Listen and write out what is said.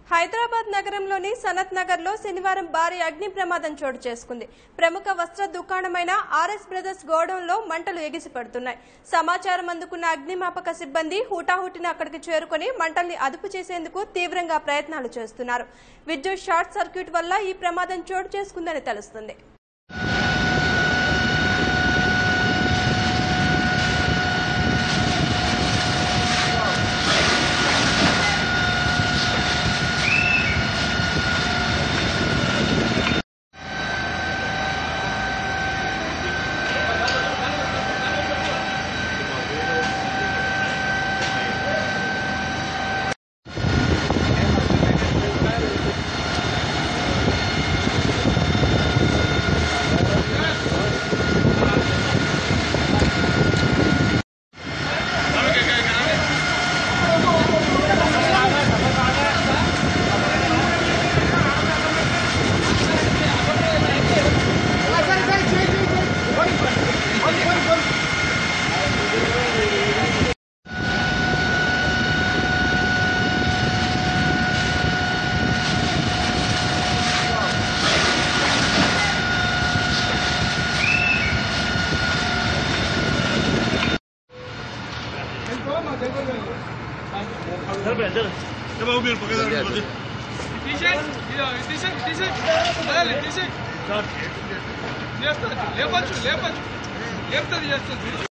హైదరాబాద్ నగరంలోని సనత్ నగర్లో శనివారం భారీ అగ్ని ప్రమాదం చోటు చేసుకుంది. ప్రముఖ వస్త్ర దుకాణమైన ఆర్ఎస్ బ్రదర్స్ గోడౌన్లో మంటలు ఎగిసిపడుతున్నాయి. సమాచారం అందుకున్న అగ్నిమాపక సిబ్బంది హుటాహుటిన అక్కడికి చేరుకుని మంటల్ని అదుపు చేసేందుకు తీవ్రంగా ప్రయత్నాలు చేస్తున్నారు. విద్యుత్ షార్ట్ సర్క్యూట్ వల్ల ఈ ప్రమాదం చోటు చేసుకుందని తెలుస్తుంది. లేపచ్చు